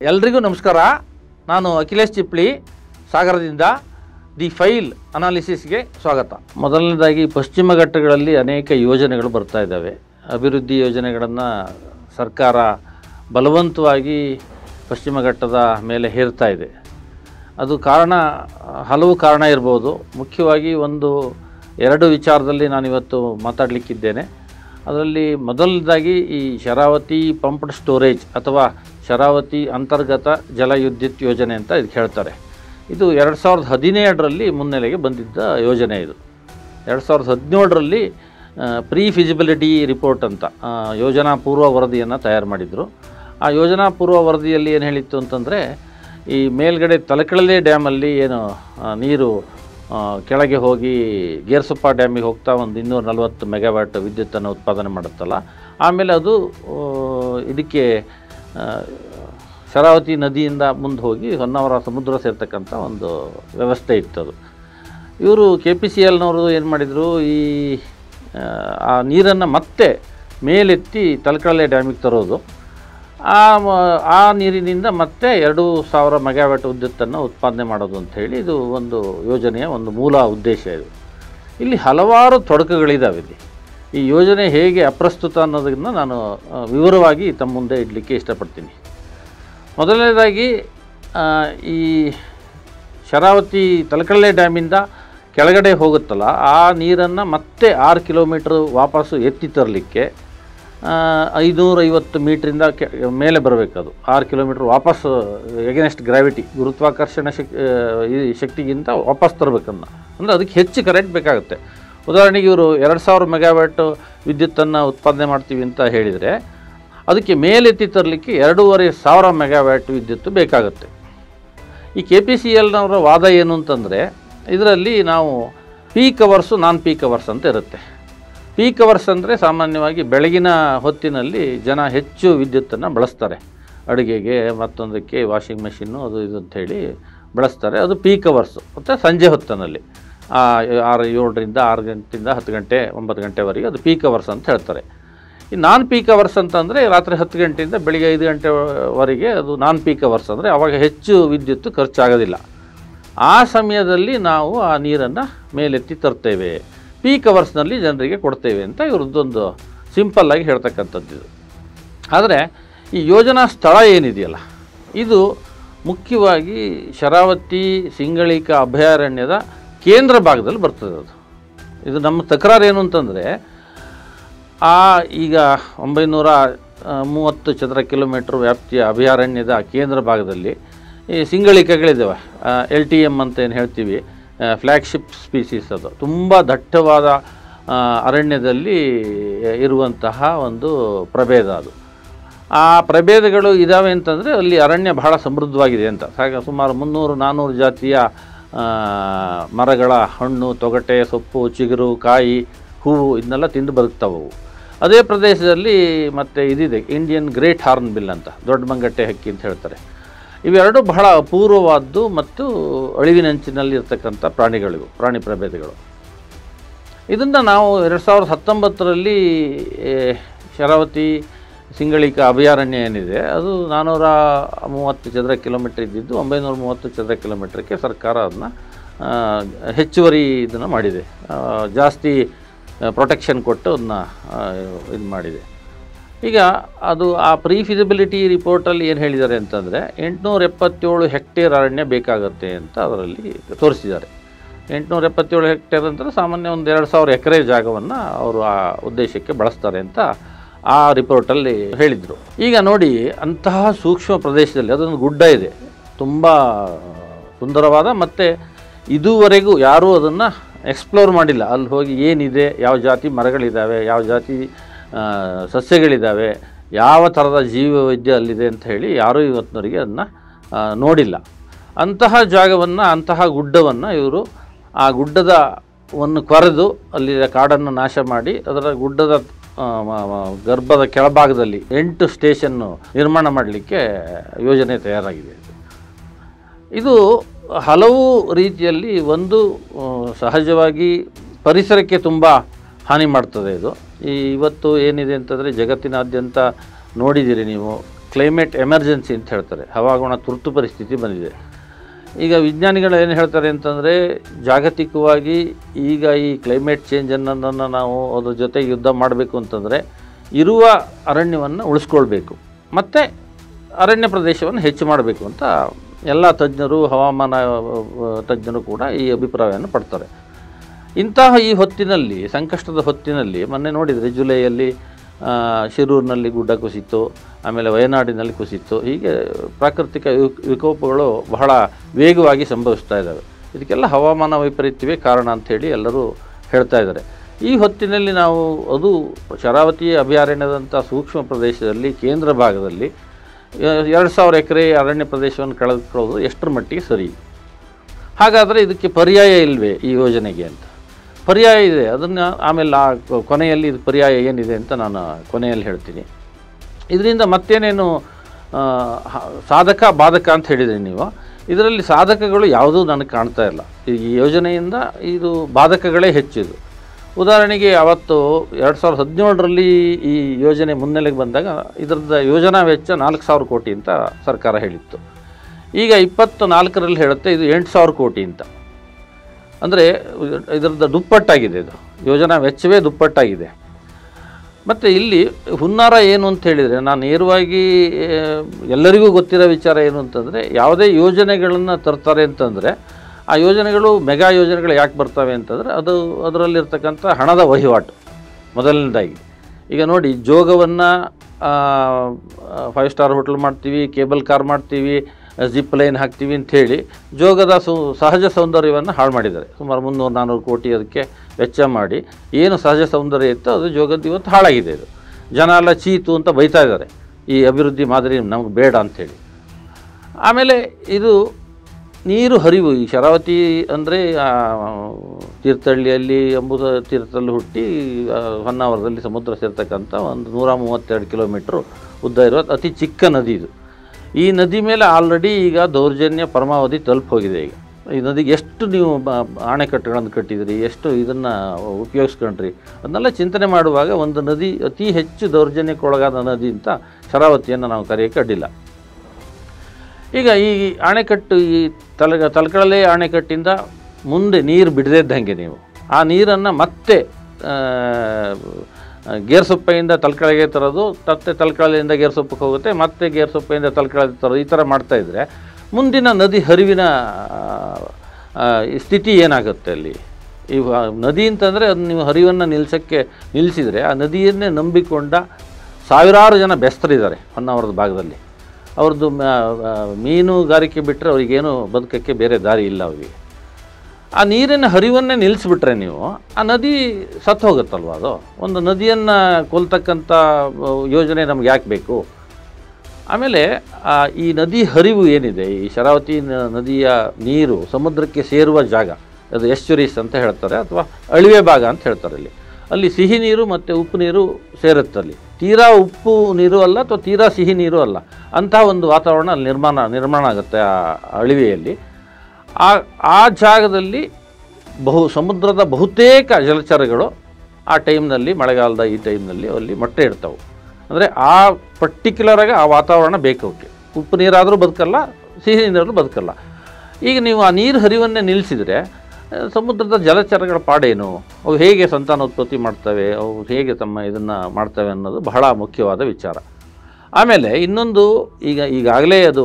ಎಲ್ರಿಗೂ ನಮಸ್ಕಾರ. ನಾನು ಅಖಿಲೇಶ್ ಚಿಪ್ಳಿ ಸಾಗರದಿಂದ ದಿ ಫೈಲ್ ಅನಾಲಿಸಿಸ್ಗೆ ಸ್ವಾಗತ. ಮೊದಲನೇದಾಗಿ ಪಶ್ಚಿಮ ಘಟ್ಟಗಳಲ್ಲಿ ಅನೇಕ ಯೋಜನೆಗಳು ಬರ್ತಾ ಇದ್ದಾವೆ. ಅಭಿವೃದ್ಧಿ ಯೋಜನೆಗಳನ್ನು ಸರ್ಕಾರ ಬಲವಂತವಾಗಿ ಪಶ್ಚಿಮ ಘಟ್ಟದ ಮೇಲೆ ಹೇರ್ತಾ ಇದೆ. ಅದು ಹಲವು ಕಾರಣ ಇರ್ಬೋದು. ಮುಖ್ಯವಾಗಿ ಎರಡು ವಿಚಾರದಲ್ಲಿ ನಾನಿವತ್ತು ಮಾತಾಡಲಿಕ್ಕಿದ್ದೇನೆ. ಅದರಲ್ಲಿ ಮೊದಲನೇದಾಗಿ ಈ ಶರಾವತಿ ಪಂಪ್ಡ್ ಸ್ಟೋರೇಜ್ ಅಥವಾ ಶರಾವತಿ ಅಂತರ್ಗತ ಜಲವಿದ್ಯುತ್ ಯೋಜನೆ ಅಂತ ಇದಕ್ಕೆ ಹೇಳ್ತಾರೆ. ಇದು 2017ರಲ್ಲಿ ಮುನ್ನೆಲೆಗೆ ಬಂದಿದ್ದ ಯೋಜನೆ. ಇದು 2017ರಲ್ಲಿ ಪ್ರೀ ಫಿಸಿಬಿಲಿಟಿ ರಿಪೋರ್ಟ್ ಅಂತ ಯೋಜನಾ ಪೂರ್ವ ವರದಿಯನ್ನು ತಯಾರು ಮಾಡಿದರು. ಆ ಯೋಜನಾ ಪೂರ್ವ ವರದಿಯಲ್ಲಿ ಏನು ಹೇಳಿತ್ತು ಅಂತಂದರೆ, ಈ ಮೇಲ್ಗಡೆ ತಲಕಳಲೆ ಡ್ಯಾಮಲ್ಲಿ ಏನು ನೀರು ಕೆಳಗೆ ಹೋಗಿ ಗೇರ್ಸೊಪ್ಪ ಡ್ಯಾಮಿಗೆ ಹೋಗ್ತಾ 240 ಮೆಗಾವ್ಯಾಟ್ ವಿದ್ಯುತ್ತನ್ನು ಉತ್ಪಾದನೆ ಮಾಡುತ್ತಲ್ಲ, ಆಮೇಲೆ ಅದು ಇದಕ್ಕೆ ಶರಾವತಿ ನದಿಯಿಂದ ಮುಂದೆ ಹೋಗಿ ಹೊನ್ನಾವರ ಸಮುದ್ರ ಸೇರ್ತಕ್ಕಂಥ ಒಂದು ವ್ಯವಸ್ಥೆ ಇತ್ತದು. ಇವರು KPCLನವರು ಏನು ಮಾಡಿದರು, ಆ ನೀರನ್ನು ಮತ್ತೆ ಮೇಲೆತ್ತಿ ತಲಕಳಲೆ ಡ್ಯಾಮಿಗೆ ತರೋದು, ಆ ನೀರಿನಿಂದ ಮತ್ತೆ 2000 ಮೆಗಾವ್ಯಾಟ್ ವಿದ್ಯುತ್ತನ್ನು ಉತ್ಪಾದನೆ ಮಾಡೋದು ಅಂಥೇಳಿ ಇದು ಒಂದು ಯೋಜನೆಯ ಒಂದು ಮೂಲ ಉದ್ದೇಶ. ಇಲ್ಲಿ ಹಲವಾರು ತೊಡಕುಗಳಿದ್ದಾವೆ. ಈ ಯೋಜನೆ ಹೇಗೆ ಅಪ್ರಸ್ತುತ ಅನ್ನೋದನ್ನು ನಾನು ವಿವರವಾಗಿ ತಮ್ಮ ಮುಂದೆ ಇಡಲಿಕ್ಕೆ ಇಷ್ಟಪಡ್ತೀನಿ. ಮೊದಲನೇದಾಗಿ ಈ ಶರಾವತಿ ತಲಕಳಲೆ ಡ್ಯಾಮಿಂದ ಕೆಳಗಡೆ ಹೋಗುತ್ತಲ್ಲ, ಆ ನೀರನ್ನು ಮತ್ತೆ 6 ಕಿಲೋಮೀಟ್ರ್ ವಾಪಸ್ಸು ಎತ್ತಿ ತರಲಿಕ್ಕೆ 550 ಮೀಟ್ರಿಂದ ಮೇಲೆ ಬರಬೇಕದು. 6 ಕಿಲೋಮೀಟ್ರ್ ವಾಪಸ್ ಎಗನೆಸ್ಟ್ ಗ್ರಾವಿಟಿ, ಗುರುತ್ವಾಕರ್ಷಣ ಶಕ್ತಿಗಿಂತ ವಾಪಸ್ ತರಬೇಕನ್ನ. ಅಂದರೆ ಅದಕ್ಕೆ ಹೆಚ್ಚು ಕರೆಂಟ್ ಬೇಕಾಗುತ್ತೆ. ಉದಾಹರಣೆಗೆ ಇವರು 2000 ಮೆಗಾವ್ಯಾಟ್ ವಿದ್ಯುತ್ತನ್ನು ಉತ್ಪಾದನೆ ಮಾಡ್ತೀವಿ ಅಂತ ಹೇಳಿದರೆ, ಅದಕ್ಕೆ ಮೇಲೆತ್ತಿ ತರಲಿಕ್ಕೆ 2500 ಮೆಗಾವ್ಯಾಟ್ ವಿದ್ಯುತ್ತು ಬೇಕಾಗುತ್ತೆ. ಈ KPCLನವರ ವಾದ ಏನು ಅಂತಂದರೆ, ಇದರಲ್ಲಿ ನಾವು peak hours non peak hours ಅಂತ ಇರುತ್ತೆ. ಪೀಕ್ ಅವರ್ಸ್ ಅಂದರೆ ಸಾಮಾನ್ಯವಾಗಿ ಬೆಳಗಿನ ಹೊತ್ತಿನಲ್ಲಿ ಜನ ಹೆಚ್ಚು ವಿದ್ಯುತ್ತನ್ನು ಬಳಸ್ತಾರೆ. ಅಡುಗೆಗೆ, ಮತ್ತೊಂದಕ್ಕೆ ವಾಷಿಂಗ್ ಮೆಷಿನ್ನು ಅದು ಇದು ಅಂಥೇಳಿ ಬಳಸ್ತಾರೆ. ಅದು ಪೀಕ್ ಅವರ್ಸು. ಮತ್ತು ಸಂಜೆ ಹೊತ್ತಿನಲ್ಲಿ 7ರಿಂದ 6 ಗಂಟೆಯಿಂದ 10 ಗಂಟೆ 9 ಗಂಟೆವರೆಗೆ ಅದು ಪೀಕ್ ಅವರ್ಸ್ ಅಂತ ಹೇಳ್ತಾರೆ. ಈ ನಾನ್ ಪೀಕ್ ಅವರ್ಸ್ ಅಂತಂದರೆ ರಾತ್ರಿ 10 ಗಂಟೆಯಿಂದ ಬೆಳಿಗ್ಗೆ 5 ಗಂಟೆವರೆಗೆ ಅದು ನಾನ್ ಪೀಕ್ ಅವರ್ಸ್. ಅಂದರೆ ಆವಾಗ ಹೆಚ್ಚು ವಿದ್ಯುತ್ತು ಖರ್ಚಾಗೋದಿಲ್ಲ. ಆ ಸಮಯದಲ್ಲಿ ನಾವು ಆ ನೀರನ್ನು ಮೇಲೆತ್ತಿ ತರ್ತೇವೆ, ಪೀಕ್ ಅವರ್ಸ್ನಲ್ಲಿ ಜನರಿಗೆ ಕೊಡ್ತೇವೆ ಅಂತ ಇವ್ರದ್ದೊಂದು ಸಿಂಪಲ್ಲಾಗಿ ಹೇಳ್ತಕ್ಕಂಥದ್ದು. ಆದರೆ ಈ ಯೋಜನಾ ಸ್ಥಳ ಏನಿದೆಯಲ್ಲ, ಇದು ಮುಖ್ಯವಾಗಿ ಶರಾವತಿ ಸಿಂಗಳಿಕ ಅಭಯಾರಣ್ಯದ ಕೇಂದ್ರ ಭಾಗದಲ್ಲಿ ಬರ್ತದೆ. ಇದು ನಮ್ಮ ತಕರಾರು ಏನು ಅಂತಂದರೆ, ಈಗ 930 ಚದರ ಕಿಲೋಮೀಟ್ರ್ ವ್ಯಾಪ್ತಿಯ ಅಭಯಾರಣ್ಯದ ಕೇಂದ್ರ ಭಾಗದಲ್ಲಿ ಈ ಸಿಂಗಳಿಕೆಗಳಿದ್ದಾವೆ. LTM ಅಂತ ಏನು ಹೇಳ್ತೀವಿ, ಫ್ಲ್ಯಾಗ್ಶಿಪ್ ಸ್ಪೀಸೀಸ್. ಅದು ತುಂಬ ದಟ್ಟವಾದ ಅರಣ್ಯದಲ್ಲಿ ಇರುವಂತಹ ಒಂದು ಪ್ರಭೇದ. ಅದು ಆ ಪ್ರಭೇದಗಳು ಇದ್ದಾವೆ ಅಂತಂದರೆ ಅಲ್ಲಿ ಅರಣ್ಯ ಬಹಳ ಸಮೃದ್ಧವಾಗಿದೆ ಅಂತ. ಸುಮಾರು 300-400 ಜಾತಿಯ ಮರಗಳ ಹಣ್ಣು, ತೊಗಟೆ, ಸೊಪ್ಪು, ಚಿಗುರು, ಕಾಯಿ, ಹೂವು ಇದನ್ನೆಲ್ಲ ತಿಂದು ಬದುಕ್ತಾವು. ಅದೇ ಪ್ರದೇಶದಲ್ಲಿ ಮತ್ತು ಇದಿದೆ, ಇಂಡಿಯನ್ ಗ್ರೇಟ್ ಹಾರ್ನ್ ಬಿಲ್ ಅಂತ, ದೊಡ್ಡ ಮಂಗಟ್ಟೆ ಹಕ್ಕಿ ಅಂತ ಹೇಳ್ತಾರೆ. ಇವೆರಡು ಬಹಳ ಅಪೂರ್ವವಾದ್ದು ಮತ್ತು ಅಳಿವಿನಂಚಿನಲ್ಲಿ ಇರ್ತಕ್ಕಂಥ ಪ್ರಾಣಿ ಪ್ರಭೇದಗಳು. ಇದನ್ನು ನಾವು 2019ರಲ್ಲಿ ಶರಾವತಿ ಸಿಂಗಳಿಕ ಅಭಯಾರಣ್ಯ ಏನಿದೆ, ಅದು 430 ಚದರ ಕಿಲೋಮೀಟ್ರ್ ಇದ್ದಿದ್ದು 930 ಚದರ ಕಿಲೋಮೀಟ್ರಕ್ಕೆ ಸರ್ಕಾರ ಅದನ್ನು ಹೆಚ್ಚುವರಿ ಇದನ್ನು ಮಾಡಿದೆ, ಜಾಸ್ತಿ ಪ್ರೊಟೆಕ್ಷನ್ ಕೊಟ್ಟು ಅದನ್ನ ಇದು ಮಾಡಿದೆ. ಈಗ ಅದು ಆ ಪ್ರೀ ಫಿಸಿಬಿಲಿಟಿ ರಿಪೋರ್ಟಲ್ಲಿ ಏನು ಹೇಳಿದ್ದಾರೆ ಅಂತಂದರೆ, 877 ಹೆಕ್ಟೇರ್ ಅರಣ್ಯ ಬೇಕಾಗುತ್ತೆ ಅಂತ ಅದರಲ್ಲಿ ತೋರಿಸಿದ್ದಾರೆ. 877 ಹೆಕ್ಟೇರ್ ಅಂತಂದರೆ ಸಾಮಾನ್ಯ 2000 ಎಕರೆ ಜಾಗವನ್ನು ಅವರು ಆ ಉದ್ದೇಶಕ್ಕೆ ಬಳಸ್ತಾರೆ ಅಂತ ಆ ರಿಪೋರ್ಟಲ್ಲಿ ಹೇಳಿದರು. ಈಗ ನೋಡಿ, ಅಂತಹ ಸೂಕ್ಷ್ಮ ಪ್ರದೇಶದಲ್ಲಿ ಅದೊಂದು ಗುಡ್ಡ ಇದೆ, ತುಂಬ ಸುಂದರವಾದ, ಮತ್ತು ಇದುವರೆಗೂ ಯಾರೂ ಅದನ್ನು ಎಕ್ಸ್ಪ್ಲೋರ್ ಮಾಡಿಲ್ಲ. ಅಲ್ಲಿ ಹೋಗಿ ಏನಿದೆ, ಯಾವ ಜಾತಿ ಮರಗಳಿದ್ದಾವೆ, ಯಾವ ಜಾತಿ ಸಸ್ಯಗಳಿದ್ದಾವೆ, ಯಾವ ಥರದ ಜೀವವೈದ್ಯ ಅಲ್ಲಿದೆ ಅಂತ ಹೇಳಿ ಯಾರೂ ಇವತ್ತಿನವರೆಗೆ ಅದನ್ನು ನೋಡಿಲ್ಲ. ಅಂತಹ ಜಾಗವನ್ನು, ಅಂತಹ ಗುಡ್ಡವನ್ನು ಇವರು ಆ ಗುಡ್ಡದವನ್ನು ಕೊರೆದು ಅಲ್ಲಿ ಕಾಡನ್ನು ನಾಶ ಮಾಡಿ ಅದರ ಗುಡ್ಡದ ಗರ್ಭದ ಕೆಳಭಾಗದಲ್ಲಿ 8 ಸ್ಟೇಷನ್ನು ನಿರ್ಮಾಣ ಮಾಡಲಿಕ್ಕೆ ಯೋಜನೆ ತಯಾರಾಗಿದೆ. ಇದು ಹಲವು ರೀತಿಯಲ್ಲಿ ಒಂದು ಸಹಜವಾಗಿ ಪರಿಸರಕ್ಕೆ ತುಂಬ ಹಾನಿ ಮಾಡ್ತದೆ. ಇದು ಇವತ್ತು ಏನಿದೆ ಅಂತಂದರೆ ಜಗತ್ತಿನಾದ್ಯಂತ ನೋಡಿದ್ದೀರಿ ನೀವು, ಕ್ಲೈಮೇಟ್ ಎಮರ್ಜೆನ್ಸಿ ಅಂತ ಹೇಳ್ತಾರೆ. ಹವಾಗುಣ ತುರ್ತು ಪರಿಸ್ಥಿತಿ ಬಂದಿದೆ. ಈಗ ವಿಜ್ಞಾನಿಗಳು ಏನು ಹೇಳ್ತಾರೆ ಅಂತಂದರೆ, ಜಾಗತಿಕವಾಗಿ ಈಗ ಈ ಕ್ಲೈಮೇಟ್ ಚೇಂಜನ್ನು ನಾವು ಅದ್ರ ಜೊತೆಗೆ ಯುದ್ಧ ಮಾಡಬೇಕು ಅಂತಂದರೆ ಇರುವ ಅರಣ್ಯವನ್ನು ಉಳಿಸ್ಕೊಳ್ಬೇಕು ಮತ್ತು ಅರಣ್ಯ ಪ್ರದೇಶವನ್ನು ಹೆಚ್ಚು ಮಾಡಬೇಕು ಅಂತ ಎಲ್ಲ ತಜ್ಞರು, ಹವಾಮಾನ ತಜ್ಞರು ಕೂಡ ಈ ಅಭಿಪ್ರಾಯವನ್ನು ಪಡ್ತಾರೆ. ಇಂತಹ ಈ ಹೊತ್ತಿನಲ್ಲಿ, ಸಂಕಷ್ಟದ ಹೊತ್ತಿನಲ್ಲಿ, ಮೊನ್ನೆ ನೋಡಿದರೆ ಜುಲೈಯಲ್ಲಿ ಶಿರೂರಿನಲ್ಲಿ ಗುಡ್ಡ ಕುಸಿತು, ಆಮೇಲೆ ವಯನಾಡಿನಲ್ಲಿ ಕುಸಿತು. ಹೀಗೆ ಪ್ರಾಕೃತಿಕ ವಿಕೋಪಗಳು ಬಹಳ ವೇಗವಾಗಿ ಸಂಭವಿಸ್ತಾ ಇದ್ದಾವೆ. ಇದಕ್ಕೆಲ್ಲ ಹವಾಮಾನ ವೈಪರೀತ್ಯವೇ ಕಾರಣ ಅಂಥೇಳಿ ಎಲ್ಲರೂ ಹೇಳ್ತಾ ಇದ್ದಾರೆ. ಈ ಹೊತ್ತಿನಲ್ಲಿ ನಾವು ಅದು ಶರಾವತಿ ಅಭಯಾರಣ್ಯದಂಥ ಸೂಕ್ಷ್ಮ ಪ್ರದೇಶದಲ್ಲಿ, ಕೇಂದ್ರ ಭಾಗದಲ್ಲಿ 2000 ಎಕರೆ ಅರಣ್ಯ ಪ್ರದೇಶವನ್ನು ಕಳೆದುಕೊಳ್ಳೋದು ಎಷ್ಟರ ಮಟ್ಟಿಗೆ ಸರಿ? ಹಾಗಾದರೆ ಇದಕ್ಕೆ ಪರ್ಯಾಯ ಇಲ್ಲವೇ ಈ ಯೋಜನೆಗೆ ಅಂತ? ಪರ್ಯಾಯ ಇದೆ. ಅದನ್ನು ಆಮೇಲೆ ಕೊನೆಯಲ್ಲಿ ಇದು ಪರ್ಯಾಯ ಏನಿದೆ ಅಂತ ನಾನು ಕೊನೆಯಲ್ಲಿ ಹೇಳ್ತೀನಿ. ಇದರಿಂದ ಮತ್ತೇನೇನು ಸಾಧಕ ಬಾಧಕ ಅಂತ ಹೇಳಿದ್ರಿ ನೀವು. ಇದರಲ್ಲಿ ಸಾಧಕಗಳು ಯಾವುದೂ ನನಗೆ ಕಾಣ್ತಾ ಇಲ್ಲ. ಈ ಯೋಜನೆಯಿಂದ ಇದು ಬಾಧಕಗಳೇ ಹೆಚ್ಚಿದು. ಉದಾಹರಣೆಗೆ ಅವತ್ತು 2017ರಲ್ಲಿ ಈ ಯೋಜನೆ ಮುನ್ನೆಲೆಗೆ ಬಂದಾಗ ಇದರದ ಯೋಜನಾ ವೆಚ್ಚ 4000 ಕೋಟಿ ಅಂತ ಸರ್ಕಾರ ಹೇಳಿತ್ತು. ಈಗ 24ರಲ್ಲಿ ಹೇಳುತ್ತೆ ಇದು 8000 ಕೋಟಿ ಅಂತ. ಅಂದರೆ ಇದರದ್ದು ದುಪ್ಪಟ್ಟಾಗಿದೆ. ಇದು ಯೋಜನಾ ವೆಚ್ಚವೇ ದುಪ್ಪಟ್ಟಾಗಿದೆ. ಮತ್ತು ಇಲ್ಲಿ ಹುನ್ನಾರ ಏನು ಅಂತ ಹೇಳಿದರೆ, ನಾನು ನೇರವಾಗಿ ಎಲ್ಲರಿಗೂ ಗೊತ್ತಿರೋ ವಿಚಾರ ಏನು ಅಂತಂದರೆ, ಯಾವುದೇ ಯೋಜನೆಗಳನ್ನು ತರ್ತಾರೆ ಅಂತಂದರೆ ಆ ಯೋಜನೆಗಳು ಮೆಗಾ ಯೋಜನೆಗಳು ಯಾಕೆ ಬರ್ತವೆ ಅಂತಂದರೆ ಅದರಲ್ಲಿರ್ತಕ್ಕಂಥ ಹಣದ ವಹಿವಾಟು ಮೊದಲನೇದಾಗಿ. ಈಗ ನೋಡಿ, ಜೋಗವನ್ನು 5 ಸ್ಟಾರ್ ಹೋಟೆಲ್ ಮಾಡ್ತೀವಿ, ಕೇಬಲ್ ಕಾರ್ ಮಾಡ್ತೀವಿ, ಜಿಪ್ ಲೈನ್ ಹಾಕ್ತೀವಿ ಅಂಥೇಳಿ ಜೋಗದ ಸಹಜ ಸೌಂದರ್ಯವನ್ನು ಹಾಳು ಮಾಡಿದ್ದಾರೆ. ಸುಮಾರು 300-400 ಕೋಟಿ ಅದಕ್ಕೆ ವೆಚ್ಚ ಮಾಡಿ ಏನು ಸಹಜ ಸೌಂದರ್ಯ ಇತ್ತು ಅದು ಜೋಗದ್ದು ಇವತ್ತು ಹಾಳಾಗಿದೆ. ಇದು ಜನ ಎಲ್ಲ ಚೀತು ಅಂತ ಬೈತಾ ಇದ್ದಾರೆ, ಈ ಅಭಿವೃದ್ಧಿ ಮಾದರಿ ನಮಗೆ ಬೇಡ ಅಂಥೇಳಿ. ಆಮೇಲೆ ಇದು ನೀರು ಹರಿವು, ಈ ಶರಾವತಿ ಅಂದರೆ ತೀರ್ಥಹಳ್ಳಿಯಲ್ಲಿ ಎಂಬುದು ತೀರ್ಥದಲ್ಲಿ ಹುಟ್ಟಿ ಹೊನ್ನಾವರದಲ್ಲಿ ಸಮುದ್ರ ಸೇರ್ತಕ್ಕಂಥ ಒಂದು 132 ಕಿಲೋಮೀಟ್ರು ಉದ್ದ ಇರುವ ಅತಿ ಚಿಕ್ಕ ನದಿ ಇದು. ಈ ನದಿ ಮೇಲೆ ಆಲ್ರೆಡಿ ಈಗ ದೌರ್ಜನ್ಯ ಪರಮಾವಧಿ ತಲುಪೋಗಿದೆ. ಈಗ ಈ ನದಿಗೆ ಎಷ್ಟು ನೀವು ಅಣೆಕಟ್ಟುಗಳನ್ನು ಕಟ್ಟಿದಿರಿ, ಎಷ್ಟು ಇದನ್ನು ಉಪಯೋಗಿಸ್ಕೊಂಡ್ರಿ, ಅದನ್ನೆಲ್ಲ ಚಿಂತನೆ ಮಾಡುವಾಗ ಒಂದು ನದಿ ಅತಿ ಹೆಚ್ಚು ದೌರ್ಜನ್ಯಕ್ಕೊಳಗಾದ ನದಿ ಅಂತ ಶರಾವತಿಯನ್ನು ನಾವು ಕರೆಯೋಕ್ಕೆ ಅಡ್ಡಿಲ್ಲ. ಈಗ ಈ ಅಣೆಕಟ್ಟು, ಈ ತಲಕಳಲೆ ಅಣೆಕಟ್ಟಿಂದ ಮುಂದೆ ನೀರು ಬಿಡದಿದ್ದಂಗೆ ನೀವು ಆ ನೀರನ್ನು ಮತ್ತೆ ಗೇರ್ಸೊಪ್ಪೆಯಿಂದ ತಲಕಳೆಗೆ ತರೋದು, ಮತ್ತೆ ತಲಕಳೆಯಿಂದ ಗೇರ್ಸೊಪ್ಪಕ್ಕೆ ಹೋಗುತ್ತೆ, ಮತ್ತೆ ಗೇರ್ಸೊಪ್ಪೆಯಿಂದ ತಲಕಳೆಗೆ ತರೋದು, ಈ ಥರ ಮಾಡ್ತಾಯಿದ್ರೆ ಮುಂದಿನ ನದಿ ಹರಿವಿನ ಸ್ಥಿತಿ ಏನಾಗುತ್ತೆ ಅಲ್ಲಿ? ಈ ನದಿ ಅಂತಂದರೆ ಅದು ನೀವು ಹರಿವನ್ನು ನಿಲ್ಲಿಸಿದರೆ ಆ ನದಿಯನ್ನೇ ನಂಬಿಕೊಂಡ ಸಾವಿರಾರು ಜನ ಬೆಸ್ತರಿದ್ದಾರೆ ಹೊನ್ನಾವರದ ಭಾಗದಲ್ಲಿ. ಅವ್ರದ್ದು ಮೀನುಗಾರಿಕೆ ಬಿಟ್ಟರೆ ಅವ್ರಿಗೇನು ಬದುಕೋಕ್ಕೆ ಬೇರೆ ದಾರಿ ಇಲ್ಲ ಅವರಿಗೆ. ಆ ನೀರಿನ ಹರಿವನ್ನೇ ನಿಲ್ಲಿಸ್ಬಿಟ್ರೆ ನೀವು ಆ ನದಿ ಸತ್ತು ಹೋಗುತ್ತಲ್ವ. ಅದು ಒಂದು ನದಿಯನ್ನು ಕೊಲ್ತಕ್ಕಂಥ ಯೋಜನೆ ನಮ್ಗೆ ಯಾಕೆ ಬೇಕು? ಆಮೇಲೆ ಈ ನದಿ ಹರಿವು ಏನಿದೆ, ಈ ಶರಾವತಿ ನದಿಯ ನೀರು ಸಮುದ್ರಕ್ಕೆ ಸೇರುವ ಜಾಗ, ಅದು ಎಸ್ಚುರೀಸ್ ಅಂತ ಹೇಳ್ತಾರೆ, ಅಥವಾ ಅಳಿವೆ ಭಾಗ ಅಂತ ಹೇಳ್ತಾರೆ. ಅಲ್ಲಿ ಸಿಹಿ ನೀರು ಮತ್ತು ಉಪ್ಪು ನೀರು ಸೇರುತ್ತಲ್ಲಿ. ತೀರಾ ಉಪ್ಪು ನೀರು ಅಲ್ಲ ಅಥವಾ ತೀರಾ ಸಿಹಿ ನೀರು ಅಲ್ಲ, ಅಂಥ ಒಂದು ವಾತಾವರಣ ಅಲ್ಲಿ ನಿರ್ಮಾಣ ಆಗುತ್ತೆ ಆ ಅಳಿವೆಯಲ್ಲಿ. ಆ ಜಾಗದಲ್ಲಿ ಸಮುದ್ರದ ಬಹುತೇಕ ಜಲಚರಗಳು ಆ ಟೈಮ್ನಲ್ಲಿ, ಮಳೆಗಾಲದ ಈ ಟೈಮ್ನಲ್ಲಿ ಅಲ್ಲಿ ಮೊಟ್ಟೆ ಇಡ್ತಾವೆ. ಅಂದರೆ ಆ ಪರ್ಟಿಕ್ಯುಲರಾಗಿ ಆ ವಾತಾವರಣ ಬೇಕು ಅವಕ್ಕೆ. ಉಪ್ಪು ನೀರಾದರೂ ಬದುಕಲ್ಲ, ಸಿಹಿ ನೀರಾದರೂ ಬದುಕಲ್ಲ. ಈಗ ನೀವು ಆ ನೀರು ಹರಿವನ್ನೇ ನಿಲ್ಲಿಸಿದರೆ ಸಮುದ್ರದ ಜಲಚರಗಳ ಪಾಡೇನು, ಅವು ಹೇಗೆ ಸಂತಾನೋತ್ಪತ್ತಿ ಮಾಡ್ತವೆ, ಅವು ಹೇಗೆ ತಮ್ಮ ಇದನ್ನು ಮಾಡ್ತವೆ ಅನ್ನೋದು ಬಹಳ ಮುಖ್ಯವಾದ ವಿಚಾರ. ಆಮೇಲೆ ಇನ್ನೊಂದು, ಈಗಾಗಲೇ ಅದು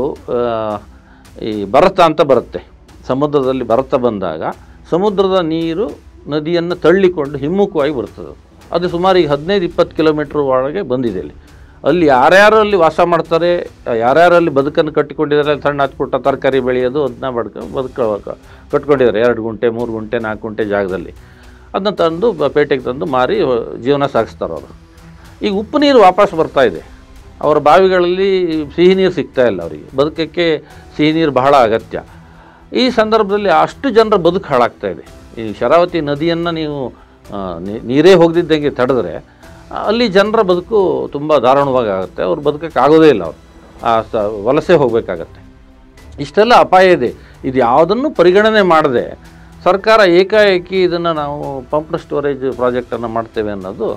ಈ ಬರತ ಅಂತ ಬರುತ್ತೆ. ಸಮುದ್ರದಲ್ಲಿ ಬರತ ಬಂದಾಗ ಸಮುದ್ರದ ನೀರು ನದಿಯನ್ನು ತಳ್ಳಿಕೊಂಡು ಹಿಮ್ಮುಖವಾಗಿ ಬರ್ತದೆ. ಅದು ಸುಮಾರು ಈಗ 15-20 ಕಿಲೋಮೀಟ್ರ್ ಒಳಗೆ ಬಂದಿದೆ. ಅಲ್ಲಿ ಯಾರ್ಯಾರು ಅಲ್ಲಿ ವಾಸ ಮಾಡ್ತಾರೆ, ಯಾರ್ಯಾರಲ್ಲಿ ಬದುಕನ್ನು ಕಟ್ಟಿಕೊಂಡಿದ್ದಾರೆ, ಸಣ್ಣ ಹತ್ಪುಟ್ಟ ತರಕಾರಿ ಬೆಳೆಯೋದು, ಅದನ್ನ ಕಟ್ಕೊಂಡಿದ್ದಾರೆ 2 ಗುಂಟೆ 3 ಗುಂಟೆ 4 ಗುಂಟೆ ಜಾಗದಲ್ಲಿ. ಅದನ್ನ ತಂದು ಪೇಟೆಗೆ ತಂದು ಮಾರಿ ಜೀವನ ಸಾಗಿಸ್ತಾರೆ ಅವರು. ಈಗ ಉಪ್ಪು ನೀರು ವಾಪಸ್ ಬರ್ತಾ ಇದೆ. ಅವರ ಬಾವಿಗಳಲ್ಲಿ ಸಿಹಿ ನೀರು ಸಿಗ್ತಾ ಇಲ್ಲ ಅವರಿಗೆ. ಬದುಕಕ್ಕೆ ಸಿಹಿ ನೀರು ಬಹಳ ಅಗತ್ಯ. ಈ ಸಂದರ್ಭದಲ್ಲಿ ಅಷ್ಟು ಜನರ ಬದುಕು ಹಾಳಾಗ್ತಾ ಇದೆ. ಈ ಶರಾವತಿ ನದಿಯನ್ನು ನೀವು ನೀರೇ ಹೋಗದಿದ್ದಂಗೆ ತಡೆದ್ರೆ ಅಲ್ಲಿ ಜನರ ಬದುಕು ತುಂಬ ದಾರುಣವಾಗಿ ಆಗುತ್ತೆ. ಅವ್ರು ಬದುಕಕ್ಕೆ ಆಗೋದೇ ಇಲ್ಲ. ಅವರು ವಲಸೆ ಹೋಗಬೇಕಾಗತ್ತೆ. ಇಷ್ಟೆಲ್ಲ ಅಪಾಯ ಇದೆ. ಇದು ಯಾವುದನ್ನು ಪರಿಗಣನೆ ಮಾಡದೆ ಸರ್ಕಾರ ಏಕಾಏಕಿ ಇದನ್ನು ನಾವು ಪಂಪ್ಡ್ ಸ್ಟೋರೇಜ್ ಪ್ರಾಜೆಕ್ಟನ್ನು ಮಾಡ್ತೇವೆ ಅನ್ನೋದು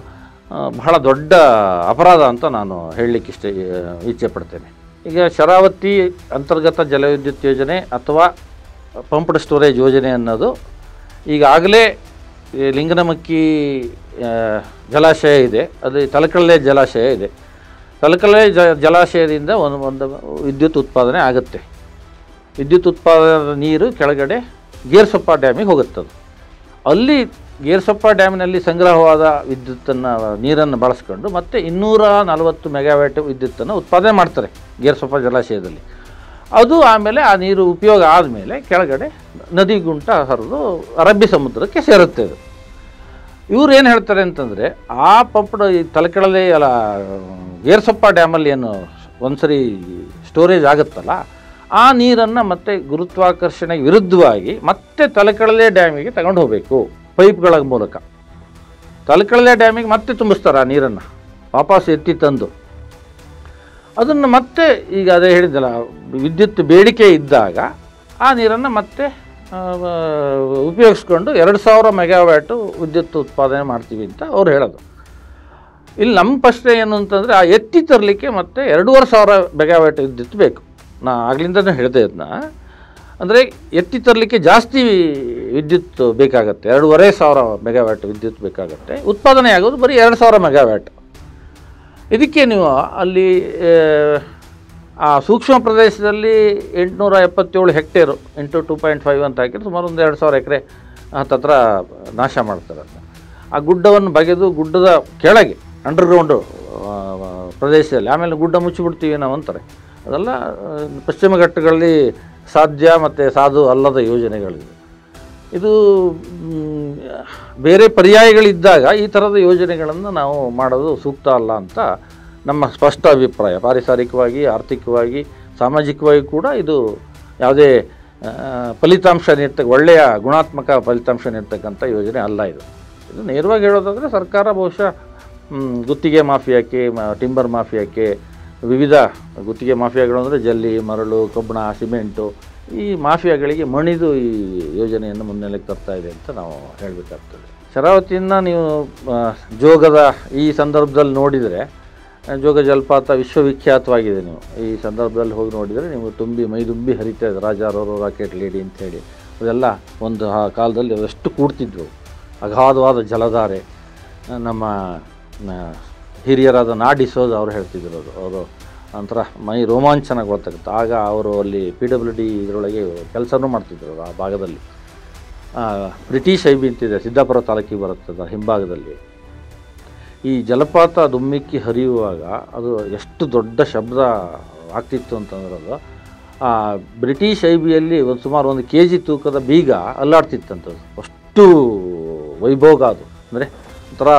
ಬಹಳ ದೊಡ್ಡ ಅಪರಾಧ ಅಂತ ನಾನು ಹೇಳಲಿಕ್ಕೆ ಇಚ್ಛೆ ಪಡ್ತೇನೆ. ಈಗ ಶರಾವತಿ ಅಂತರ್ಗತ ಜಲವಿದ್ಯುತ್ ಯೋಜನೆ ಅಥವಾ ಪಂಪ್ಡ್ ಸ್ಟೋರೇಜ್ ಯೋಜನೆ ಅನ್ನೋದು ಈಗಾಗಲೇ ಲಿಂಗನಮಕ್ಕಿ ಜಲಾಶಯ ಇದೆ, ಅದು ತಲಕಳ್ಳೆ ಜಲಾಶಯ ಇದೆ. ತಲಕಳ್ಳೆ ಜಲಾಶಯದಿಂದ ಒಂದು ವಿದ್ಯುತ್ ಉತ್ಪಾದನೆ ಆಗುತ್ತೆ. ವಿದ್ಯುತ್ ಉತ್ಪಾದನದ ನೀರು ಕೆಳಗಡೆ ಗೇರ್ಸೊಪ್ಪ ಡ್ಯಾಮಿಗೆ ಹೋಗುತ್ತದೆ. ಅಲ್ಲಿ ಗೇರ್ಸೊಪ್ಪ ಡ್ಯಾಮಿನಲ್ಲಿ ಸಂಗ್ರಹವಾದ ವಿದ್ಯುತ್ತನ್ನು ನೀರನ್ನು ಬಳಸ್ಕೊಂಡು ಮತ್ತೆ 240 ಮೆಗಾವ್ಯಾಟ್ ವಿದ್ಯುತ್ತನ್ನು ಉತ್ಪಾದನೆ ಮಾಡ್ತಾರೆ ಗೇರ್ಸೊಪ್ಪ ಜಲಾಶಯದಲ್ಲಿ. ಅದು ಆಮೇಲೆ ಆ ನೀರು ಉಪಯೋಗ ಆದಮೇಲೆ ಕೆಳಗಡೆ ನದಿ ಗುಂಟ ಹರಿದು ಅರಬ್ಬಿ ಸಮುದ್ರಕ್ಕೆ ಸೇರುತ್ತೆ. ಅದು ಇವ್ರು ಏನು ಹೇಳ್ತಾರೆ ಅಂತಂದರೆ, ಆ ಪಂಪ್ಡ್ ತಲಕೆಳಲೆ ಗೇರ್ಸೊಪ್ಪ ಡ್ಯಾಮಲ್ಲಿ ಏನು ಒಂದ್ಸರಿ ಸ್ಟೋರೇಜ್ ಆಗುತ್ತಲ್ಲ, ಆ ನೀರನ್ನು ಮತ್ತೆ ಗುರುತ್ವಾಕರ್ಷಣೆಗೆ ವಿರುದ್ಧವಾಗಿ ಮತ್ತೆ ತಲಕೆಳಲೆ ಡ್ಯಾಮಿಗೆ ತಗೊಂಡು ಹೋಗಬೇಕು ಪೈಪ್ಗಳ ಮೂಲಕ. ತಲಕೆಳಲೆ ಡ್ಯಾಮಿಗೆ ಮತ್ತೆ ತುಂಬಿಸ್ತಾರೆ ಆ ನೀರನ್ನು, ವಾಪಸ್ ಎತ್ತಿ ತಂದು ಅದನ್ನು ಮತ್ತೆ ಈಗ ಅದೇ ಹೇಳಿದ್ದಲ್ಲ, ವಿದ್ಯುತ್ ಬೇಡಿಕೆ ಇದ್ದಾಗ ಆ ನೀರನ್ನು ಮತ್ತೆ ಉಪಯೋಗಿಸ್ಕೊಂಡು 2000 ಮೆಗಾವ್ಯಾಟು ವಿದ್ಯುತ್ ಉತ್ಪಾದನೆ ಮಾಡ್ತೀವಿ ಅಂತ ಅವ್ರು ಹೇಳೋದು. ಇಲ್ಲಿ ನಮ್ಮ ಪ್ರಶ್ನೆ ಏನು ಅಂತಂದರೆ, ಆ ಎತ್ತಿ ತರಲಿಕ್ಕೆ ಮತ್ತೆ 2500 ಮೆಗಾವ್ಯಾಟ್ ವಿದ್ಯುತ್ ಬೇಕು. ನಾ ಆಗ್ಲಿಂದನೇ ಹೇಳಿದೆ ಅದನ್ನ. ಅಂದರೆ ಎತ್ತಿ ತರಲಿಕ್ಕೆ ಜಾಸ್ತಿ ವಿದ್ಯುತ್ ಬೇಕಾಗತ್ತೆ, 2500 ಮೆಗಾವ್ಯಾಟ್ ವಿದ್ಯುತ್ ಬೇಕಾಗತ್ತೆ. ಉತ್ಪಾದನೆ ಆಗೋದು ಬರೀ 2000 ಮೆಗಾವ್ಯಾಟ್. ಇದಕ್ಕೆ ನೀವು ಅಲ್ಲಿ ಆ ಸೂಕ್ಷ್ಮ ಪ್ರದೇಶದಲ್ಲಿ 877 ಹೆಕ್ಟೇರು ಇಂಟು 2.5 ಅಂತ ಹಾಕಿದ್ರೆ ಸುಮಾರು ಒಂದು 2000 ಎಕರೆ ಹತ್ತತ್ರ ನಾಶ ಮಾಡ್ತಾರೆ. ಆ ಗುಡ್ಡವನ್ನು ಬಗೆದು ಗುಡ್ಡದ ಕೆಳಗೆ ಅಂಡರ್ಗ್ರೌಂಡು ಪ್ರದೇಶದಲ್ಲಿ ಆಮೇಲೆ ಗುಡ್ಡ ಮುಚ್ಚಿಬಿಡ್ತೀವಿ ನಾವು ಅಂತಾರೆ. ಅದೆಲ್ಲ ಪಶ್ಚಿಮ ಘಟ್ಟಗಳಲ್ಲಿ ಸಾಧ್ಯ ಮತ್ತು ಸಾಧು ಅಲ್ಲದ ಯೋಜನೆಗಳಿವೆ. ಇದು ಬೇರೆ ಪರ್ಯಾಯಗಳಿದ್ದಾಗ ಈ ಥರದ ಯೋಜನೆಗಳನ್ನು ನಾವು ಮಾಡೋದು ಸೂಕ್ತ ಅಲ್ಲ ಅಂತ ನಮ್ಮ ಸ್ಪಷ್ಟ ಅಭಿಪ್ರಾಯ. ಪಾರಿಸರಿಕವಾಗಿ, ಆರ್ಥಿಕವಾಗಿ, ಸಾಮಾಜಿಕವಾಗಿ ಕೂಡ ಇದು ಯಾವುದೇ ಫಲಿತಾಂಶ ಒಳ್ಳೆಯ ಗುಣಾತ್ಮಕ ಫಲಿತಾಂಶ ನೀಡ್ತಕ್ಕಂಥ ಯೋಜನೆ ಅಲ್ಲ. ಇದು ನೇರವಾಗಿ ಹೇಳೋದಾದರೆ ಸರ್ಕಾರ ಬಹುಶಃ ಗುತ್ತಿಗೆ ಮಾಫಿಯಾಕ್ಕೆ, ಟಿಂಬರ್ ಮಾಫಿಯಾಕ್ಕೆ, ವಿವಿಧ ಗುತ್ತಿಗೆ ಮಾಫಿಯಾಗಳು ಅಂದರೆ ಜಲ್ಲಿ, ಮರಳು, ಕಬ್ಬಣ, ಸಿಮೆಂಟು, ಈ ಮಾಫಿಯಾಗಳಿಗೆ ಮಣಿದು ಈ ಯೋಜನೆಯನ್ನು ಮುನ್ನೆಲೆಗೆ ತರ್ತಾ ಇದೆ ಅಂತ ನಾವು ಹೇಳಬೇಕಾಗ್ತದೆ. ಶರಾವತಿಯನ್ನು ನೀವು ಜೋಗದ ಈ ಸಂದರ್ಭದಲ್ಲಿ ನೋಡಿದರೆ, ಜೋಗ ಜಲಪಾತ ವಿಶ್ವವಿಖ್ಯಾತವಾಗಿದೆ. ನೀವು ಈ ಸಂದರ್ಭದಲ್ಲಿ ಹೋಗಿ ನೋಡಿದರೆ ನೀವು ಮೈದುಂಬಿ ಹರಿತಾ ಇದೆ. ರಾಜಾರವರು ರಾಕೆಟ್ ಲೇಡಿ ಅಂಥೇಳಿ ಅದೆಲ್ಲ ಒಂದು ಆ ಕಾಲದಲ್ಲಿ ಅದೆಷ್ಟು ಕೂಡ್ತಿದ್ವು. ಅಗಾಧವಾದ ಜಲಧಾರೆ. ನಮ್ಮ ಹಿರಿಯರಾದ ನಾಡಿಸೋದು ಅವರು ಹೇಳ್ತಿದ್ರು, ಅವರು ಒಂಥರ ಮೈ ರೋಮಾಂಚನಗೊಳ್ತಕ್ಕಂಥ. ಆಗ ಅವರು ಅಲ್ಲಿ PWD ಇದರೊಳಗೆ ಕೆಲಸನೂ ಮಾಡ್ತಿದ್ರು ಆ ಭಾಗದಲ್ಲಿ. ಬ್ರಿಟಿಷ್ ಐಬಿ ಅಂತಿದೆ, ಸಿದ್ದಾಪುರ ತಾಲೂಕಿಗೆ ಬರುತ್ತದೆ ಹಿಂಭಾಗದಲ್ಲಿ. ಈ ಜಲಪಾತ ದುಮ್ಮಿಕ್ಕಿ ಹರಿಯುವಾಗ ಅದು ಎಷ್ಟು ದೊಡ್ಡ ಶಬ್ದ ಆಗ್ತಿತ್ತು ಅಂತಂದ್ರೆ, ಅದು ಆ ಬ್ರಿಟಿಷ್ ಐಬಿಯಲ್ಲಿ ಸುಮಾರು 1 kg ತೂಕದ ಬೀಗ ಅಲ್ಲಾಡ್ತಿತ್ತಂಥದ್ದು. ಅಷ್ಟು ವೈಭೋಗ ಅದು. ಅಂದರೆ ಒಂಥರ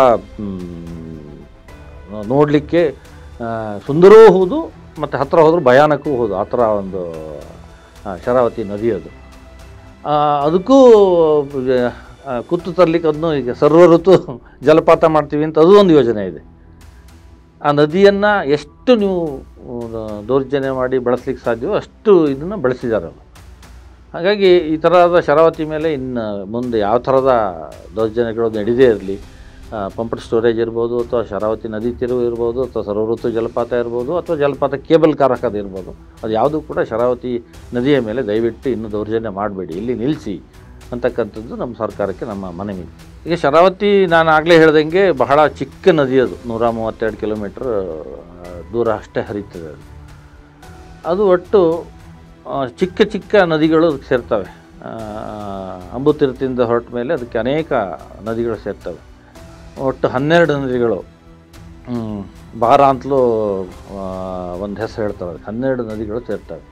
ನೋಡಲಿಕ್ಕೆ ಸುಂದರವೂ ಹೌದು ಮತ್ತು ಹತ್ತಿರ ಹೋದರೂ ಭಯಾನಕವೂ ಹೌದು. ಆ ಥರ ಒಂದು ಶರಾವತಿ ನದಿ ಅದು. ಅದಕ್ಕೂ ಕುತ್ತು ತರಲಿಕ್ಕೆ ಅದನ್ನು ಈಗ ಸರ್ವ ಋತು ಜಲಪಾತ ಮಾಡ್ತೀವಿ ಅಂತ ಅದು ಒಂದು ಯೋಜನೆ ಇದೆ. ಆ ನದಿಯನ್ನು ಎಷ್ಟು ನೀವು ದೌರ್ಜನ್ಯ ಮಾಡಿ ಬಳಸಲಿಕ್ಕೆ ಸಾಧ್ಯವೋ ಅಷ್ಟು ಇದನ್ನು ಬಳಸಿದ್ದಾರೆ ಅವರು. ಹಾಗಾಗಿ ಈ ಥರದ ಶರಾವತಿ ಮೇಲೆ ಇನ್ನು ಮುಂದೆ ಯಾವ ಥರದ ದೌರ್ಜನ್ಯಗಳು ನಡೀದೇ ಇರಲಿ, ಪಂಪ್ಡ್ ಸ್ಟೋರೇಜ್ ಇರ್ಬೋದು, ಅಥವಾ ಶರಾವತಿ ನದಿ ತಿರುವು ಇರ್ಬೋದು, ಅಥವಾ ಸರ್ವಋತು ಜಲಪಾತ ಇರ್ಬೋದು, ಅಥವಾ ಜಲಪಾತ ಕೇಬಲ್ ಕಾರ್ ಹಾಕೋದು ಇರ್ಬೋದು, ಅದು ಯಾವುದೂ ಕೂಡ ಶರಾವತಿ ನದಿಯ ಮೇಲೆ ದಯವಿಟ್ಟು ಇನ್ನೂ ದೌರ್ಜನ್ಯ ಮಾಡಬೇಡಿ, ಇಲ್ಲಿ ನಿಲ್ಲಿಸಿ ಅಂತಕ್ಕಂಥದ್ದು ನಮ್ಮ ಸರ್ಕಾರಕ್ಕೆ ನಮ್ಮ ಮನವಿ. ಈಗ ಶರಾವತಿ ನಾನು ಆಗಲೇ ಹೇಳ್ದಂಗೆ ಬಹಳ ಚಿಕ್ಕ ನದಿ, ಅದು 132 ಕಿಲೋಮೀಟ್ರ್ ದೂರ ಅಷ್ಟೇ ಹರಿತದೆ. ಅದು ಒಟ್ಟು ಚಿಕ್ಕ ಚಿಕ್ಕ ನದಿಗಳು ಸೇರ್ತವೆ. ಅಂಬುತೀರ್ಥದಿಂದ ಹೊರಟ ಮೇಲೆ ಅದಕ್ಕೆ ಅನೇಕ ನದಿಗಳು ಸೇರ್ತವೆ. ಒಟ್ಟು 12 ನದಿಗಳು, ಬಾರ ಅಂತಲೂ ಒಂದು ಹೆಸರು ಹೇಳ್ತಾರೆ, 12 ನದಿಗಳು ಸೇರ್ತವೆ.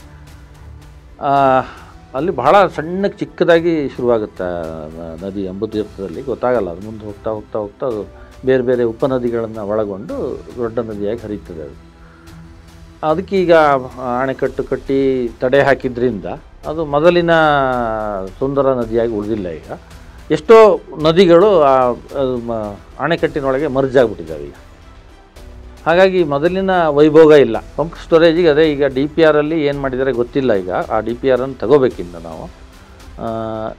ಅಲ್ಲಿ ಬಹಳ ಸಣ್ಣಕ್ಕೆ ಚಿಕ್ಕದಾಗಿ ಶುರುವಾಗುತ್ತೆ ನದಿ. ಅಂಬುತೀರ್ಥದಲ್ಲಿ ಗೊತ್ತಾಗಲ್ಲ, ಅದು ಮುಂದೆ ಹೋಗ್ತಾ ಹೋಗ್ತಾ ಹೋಗ್ತಾ ಅದು ಬೇರೆ ಬೇರೆ ಉಪನದಿಗಳನ್ನು ಒಳಗೊಂಡು ದೊಡ್ಡ ನದಿಯಾಗಿ ಹರಿಯುತ್ತದೆ. ಅದಕ್ಕೀಗ ಅಣೆಕಟ್ಟು ಕಟ್ಟಿ ತಡೆ ಹಾಕಿದ್ರಿಂದ ಅದು ಮೊದಲಿನ ಸುಂದರ ನದಿಯಾಗಿ ಉಳಿದಿಲ್ಲ. ಈಗ ಎಷ್ಟೋ ನದಿಗಳು ಅಣೆಕಟ್ಟಿನೊಳಗೆ ಮರ್ಜ್ ಆಗಿಬಿಟ್ಟಿದ್ದಾವೆ ಈಗ. ಹಾಗಾಗಿ ಮೊದಲಿನ ವೈಭೋಗ ಇಲ್ಲ. ಪಂಪ್ ಸ್ಟೋರೇಜಿಗೆ ಅದೇ ಈಗ DPR ಅಲ್ಲಿ ಏನು ಮಾಡಿದ್ದಾರೆ ಗೊತ್ತಿಲ್ಲ. ಈಗ ಆ DPR ಅನ್ನು ತಗೋಬೇಕಿಂದ ನಾವು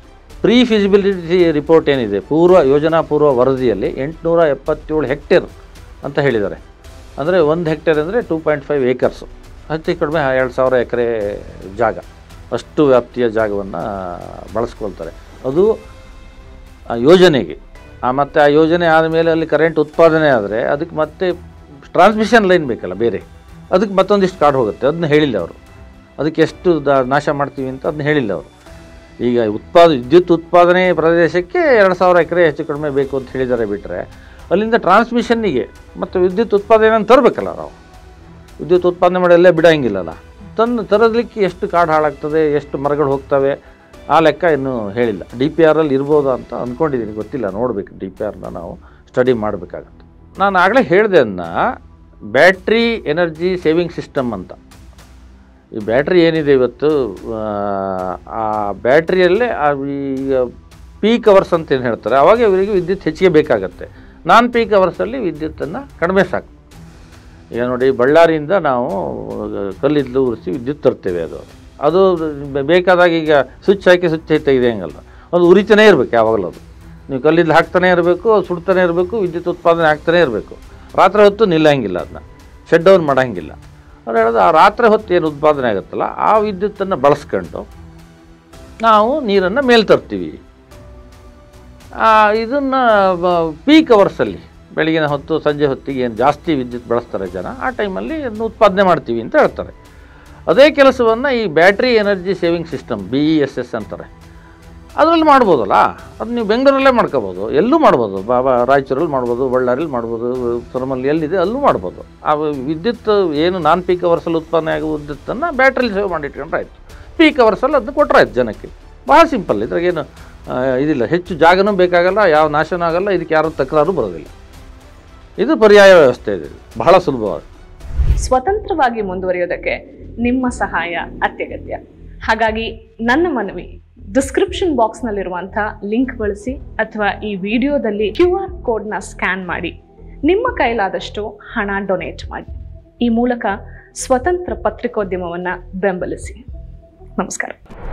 ಪ್ರೀ ಫಿಸಿಬಿಲಿಟಿ ರಿಪೋರ್ಟ್ ಏನಿದೆ, ಯೋಜನಾ ಪೂರ್ವ ವರದಿಯಲ್ಲಿ 877 ಹೆಕ್ಟೇರ್ ಅಂತ ಹೇಳಿದ್ದಾರೆ. ಅಂದರೆ 1 ಹೆಕ್ಟೇರ್ ಅಂದರೆ 2.5 ಏಕರ್ಸು, ಹೆಚ್ಚು ಕಡಿಮೆ 2000 ಎಕರೆ ಜಾಗ, ಅಷ್ಟು ವ್ಯಾಪ್ತಿಯ ಜಾಗವನ್ನು ಬಳಸ್ಕೊಳ್ತಾರೆ. ಅದು ಆ ಯೋಜನೆಗೆ. ಮತ್ತು ಆ ಯೋಜನೆ ಆದಮೇಲೆ ಅಲ್ಲಿ ಕರೆಂಟ್ ಉತ್ಪಾದನೆ ಆದರೆ ಅದಕ್ಕೆ ಮತ್ತೆ ಟ್ರಾನ್ಸ್ಮಿಷನ್ ಲೈನ್ ಬೇಕಲ್ಲ ಬೇರೆ, ಅದಕ್ಕೆ ಮತ್ತೊಂದಿಷ್ಟು ಕಾಡು ಹೋಗುತ್ತೆ. ಅದನ್ನ ಹೇಳಿಲ್ಲ ಅವರು. ಅದಕ್ಕೆ ಎಷ್ಟು ನಾಶ ಮಾಡ್ತೀವಿ ಅಂತ ಅದನ್ನ ಹೇಳಿಲ್ಲ ಅವರು. ಈಗ ವಿದ್ಯುತ್ ಉತ್ಪಾದನೆ ಪ್ರದೇಶಕ್ಕೆ 2000 ಎಕರೆ ಹೆಚ್ಚು ಕಡಿಮೆ ಬೇಕು ಅಂತ ಹೇಳಿದ್ದಾರೆ. ಬಿಟ್ಟರೆ ಅಲ್ಲಿಂದ ಟ್ರಾನ್ಸ್ಮಿಷನ್ನಿಗೆ ಮತ್ತು ವಿದ್ಯುತ್ ಉತ್ಪಾದನೆ ತರಬೇಕಲ್ಲ ನಾವು. ವಿದ್ಯುತ್ ಉತ್ಪಾದನೆ ಮಾಡಿ ಅಲ್ಲೇ ಬಿಡೋಂಗಿಲ್ಲಲ್ಲ. ತರಲಿಕ್ಕೆ ಎಷ್ಟು ಕಾಡು ಹಾಳಾಗ್ತದೆ, ಎಷ್ಟು ಮರಗಳು ಹೋಗ್ತವೆ, ಆ ಲೆಕ್ಕ ಇನ್ನೂ ಹೇಳಿಲ್ಲ. DPR ಇರ್ಬೋದಾ ಅಂತ ಅಂದ್ಕೊಂಡಿದ್ದೀನಿ, ಗೊತ್ತಿಲ್ಲ, ನೋಡಬೇಕು. DPRನ ನಾವು ಸ್ಟಡಿ ಮಾಡಬೇಕಾಗತ್ತೆ. ನಾನು ಆಗಲೇ ಹೇಳಿದೆ ಅದನ್ನ, ಬ್ಯಾಟ್ರಿ ಎನರ್ಜಿ ಸೇವಿಂಗ್ ಸಿಸ್ಟಮ್ ಅಂತ. ಈ ಬ್ಯಾಟ್ರಿ ಏನಿದೆ ಇವತ್ತು, ಆ ಬ್ಯಾಟ್ರಿಯಲ್ಲೇ ಈಗ ಪೀಕ್ ಅವರ್ಸ್ ಅಂತ ಏನು ಹೇಳ್ತಾರೆ, ಆವಾಗ ಇವರಿಗೆ ವಿದ್ಯುತ್ ಹೆಚ್ಚಿಗೆ ಬೇಕಾಗತ್ತೆ. ನಾನ್ ಪೀಕ್ ಅವರ್ಸಲ್ಲಿ ವಿದ್ಯುತ್ತನ್ನು ಕಡಿಮೆ ಸಾಕು. ಈಗ ನೋಡಿ, ಬಳ್ಳಾರಿಯಿಂದ ನಾವು ಕಲ್ಲಿದ್ದಲು ಉರಿಸಿ ವಿದ್ಯುತ್ ತರ್ತೇವೆ. ಅದು ಬೇಕಾದಾಗ ಈಗ ಸ್ವಿಚ್ ಹಾಕಿ ಸ್ವಿಚ್ ತೆಗೆದೇ ಹಂಗಲ್ಲ, ಅದು ಉರಿತಾನೇ ಇರಬೇಕು ಯಾವಾಗಲೂ. ಅದು ನೀವು ಕಲ್ಲಿದ್ದಲು ಹಾಕ್ತಾನೆ ಇರಬೇಕು, ಅದು ಸುಡ್ತಾನೆ ಇರಬೇಕು, ವಿದ್ಯುತ್ ಉತ್ಪಾದನೆ ಆಗ್ತಾನೆ ಇರಬೇಕು. ರಾತ್ರಿ ಹೊತ್ತು ನಿಲ್ಲಂಗಿಲ್ಲ, ಅದನ್ನ ಶಟ್ ಡೌನ್ ಮಾಡೋಂಗಿಲ್ಲ. ಅವ್ರು ಹೇಳೋದು, ಆ ರಾತ್ರಿ ಹೊತ್ತು ಏನು ಉತ್ಪಾದನೆ ಆಗುತ್ತಲ್ಲ ಆ ವಿದ್ಯುತ್ತನ್ನು ಬಳಸ್ಕೊಂಡು ನಾವು ನೀರನ್ನು ಮೇಲೆ ತರ್ತೀವಿ. ಇದನ್ನು ಪೀಕ್ ಅವರ್ಸಲ್ಲಿ ಬೆಳಗಿನ ಹೊತ್ತು ಸಂಜೆ ಹೊತ್ತಿಗೆ ಏನು ಜಾಸ್ತಿ ವಿದ್ಯುತ್ ಬಳಸ್ತಾರೆ ಜನ, ಆ ಟೈಮಲ್ಲಿ ಅದನ್ನು ಉತ್ಪಾದನೆ ಮಾಡ್ತೀವಿ ಅಂತ ಹೇಳ್ತಾರೆ. ಅದೇ ಕೆಲಸವನ್ನು ಈ battery energy saving system BESS ಅಂತಾರೆ, ಅದರಲ್ಲಿ ಮಾಡ್ಬೋದಲ್ಲ. ಅದು ನೀವು ಬೆಂಗಳೂರಲ್ಲೇ ಮಾಡ್ಕೋಬೋದು, ಎಲ್ಲೂ ಮಾಡ್ಬೋದು. ರಾಯಚೂರಲ್ಲಿ ಮಾಡ್ಬೋದು, ಬಳ್ಳಾರಿಯಲ್ಲಿ ಮಾಡ್ಬೋದು, ಥರ್ಮಲ್ ಎಲ್ಲಿದೆ ಅಲ್ಲೂ ಮಾಡ್ಬೋದು. ಆ ವಿದ್ಯುತ್ ಏನು ನಾನ್ ಪೀಕ್ ಅವರ್ಸಲ್ಲಿ ಉತ್ಪಾದನೆ ಆಗೋ ವಿದ್ಯುತ್ತನ್ನು ಬ್ಯಾಟ್ರಿಲಿ ಸೇವ್ ಮಾಡಿಟ್ಕೊಂಡ್ರೆ ಆಯಿತು. ಪೀಕ್ ಅವರ್ಸಲ್ಲಿ ಅದನ್ನು ಕೊಟ್ಟರೆ ಆಯ್ತು ಜನಕ್ಕೆ. ಭಾಳ ಸಿಂಪಲ್, ಇದ್ರಾಗೇನು ಇದಿಲ್ಲ. ಹೆಚ್ಚು ಜಾಗನೂ ಬೇಕಾಗಲ್ಲ, ಯಾವ ನಾಶನೂ ಆಗಲ್ಲ, ಇದಕ್ಕೆ ಯಾರೂ ತಕರಾರು ಬರೋದಿಲ್ಲ. ಇದು ಪರ್ಯಾಯ ವ್ಯವಸ್ಥೆ ಇದೆ, ಬಹಳ ಸುಲಭವಾದ. ಸ್ವತಂತ್ರವಾಗಿ ಮುಂದುವರಿಯೋದಕ್ಕೆ ನಿಮ್ಮ ಸಹಾಯ ಅತ್ಯಗತ್ಯ. ಹಾಗಾಗಿ ನನ್ನ ಮನವಿ, ಡಿಸ್ಕ್ರಿಪ್ಷನ್ ಬಾಕ್ಸ್ನಲ್ಲಿರುವಂಥ ಲಿಂಕ್ ಬಳಸಿ ಅಥವಾ ಈ ವಿಡಿಯೋದಲ್ಲಿ QR ಕೋಡ್ನ ಸ್ಕ್ಯಾನ್ ಮಾಡಿ ನಿಮ್ಮ ಕೈಲಾದಷ್ಟು ಹಣ ಡೊನೇಟ್ ಮಾಡಿ. ಈ ಮೂಲಕ ಸ್ವತಂತ್ರ ಪತ್ರಿಕೋದ್ಯಮವನ್ನು ಬೆಂಬಲಿಸಿ. ನಮಸ್ಕಾರ.